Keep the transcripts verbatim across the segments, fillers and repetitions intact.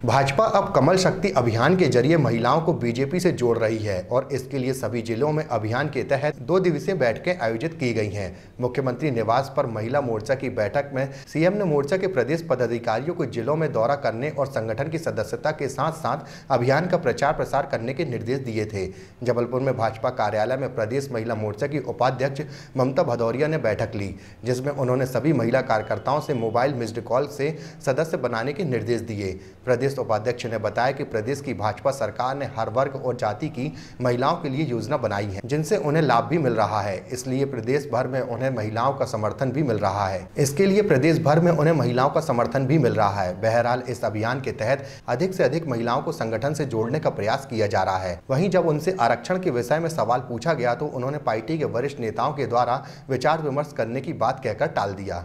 भाजपा अब कमल शक्ति अभियान के जरिए महिलाओं को बीजेपी से जोड़ रही है और इसके लिए सभी जिलों में अभियान के तहत दो दिवसीय बैठकें आयोजित की गई हैं। मुख्यमंत्री निवास पर महिला मोर्चा की बैठक में सीएम ने मोर्चा के प्रदेश पदाधिकारियों को जिलों में दौरा करने और संगठन की सदस्यता के साथ साथ अभियान का प्रचार प्रसार करने के निर्देश दिए थे। जबलपुर में भाजपा कार्यालय में प्रदेश महिला मोर्चा की उपाध्यक्ष ममता भदौरिया ने बैठक ली, जिसमें उन्होंने सभी महिला कार्यकर्ताओं से मोबाइल मिस्ड कॉल से सदस्य बनाने के निर्देश दिए। प्रदेश उपाध्यक्ष ने बताया कि प्रदेश की भाजपा सरकार ने हर वर्ग और जाति की महिलाओं के लिए योजना बनाई है, जिनसे उन्हें लाभ भी मिल रहा है। इसलिए प्रदेश भर में उन्हें महिलाओं का समर्थन भी मिल रहा है इसके लिए प्रदेश भर में उन्हें महिलाओं का समर्थन भी मिल रहा है। बहरहाल इस अभियान के तहत अधिक से अधिक महिलाओं को संगठन से जोड़ने का प्रयास किया जा रहा है। वहीं जब उनसे आरक्षण के विषय में सवाल पूछा गया तो उन्होंने पार्टी के वरिष्ठ नेताओं के द्वारा विचार विमर्श करने की बात कहकर टाल दिया।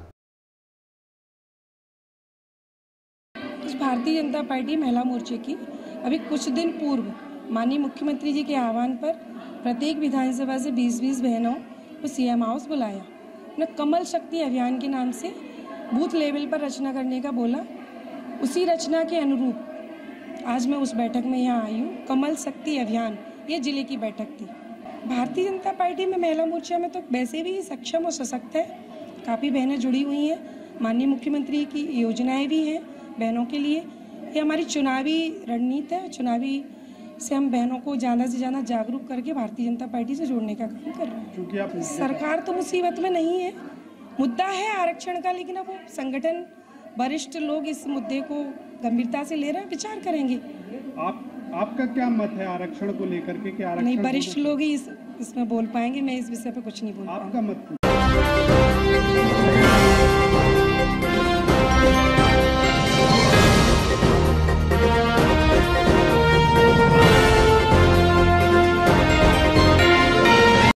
भारतीय जनता पार्टी महिला मोर्चे की अभी कुछ दिन पूर्व माननीय मुख्यमंत्री जी के आह्वान पर प्रत्येक विधानसभा से बीस बीस बहनों को सीएम हाउस बुलाया। न कमल शक्ति अभियान के नाम से बूथ लेवल पर रचना करने का बोला। उसी रचना के अनुरूप आज मैं उस बैठक में यहाँ आई हूँ। कमल शक्ति अभियान ये जिले की बैठक थी। भारतीय जनता पार्टी में महिला मोर्चा में तो वैसे भी सक्षम और सशक्त है, काफ़ी बहनें जुड़ी हुई हैं। माननीय मुख्यमंत्री की योजनाएँ भी हैं बहनों के लिए। ये हमारी चुनावी रणनीति है। चुनावी से हम बहनों को ज़्यादा से ज़्यादा जागरूक करके भारतीय जनता पार्टी से जोड़ने का काम कर रहे हैं। क्योंकि आप सरकार तो मुसीबत में नहीं है, मुद्दा है आरक्षण का, लेकिन अब संगठन वरिष्ठ लोग इस मुद्दे को गंभीरता से ले रहे हैं, विचार करेंगे। आप आपका क्या मत है आरक्षण को लेकर के? क्या आरक्षण नहीं, वरिष्ठ लोग ही इस, इसमें बोल पाएंगे। मैं इस विषय पर कुछ नहीं बोल पाऊंगा। आपका मत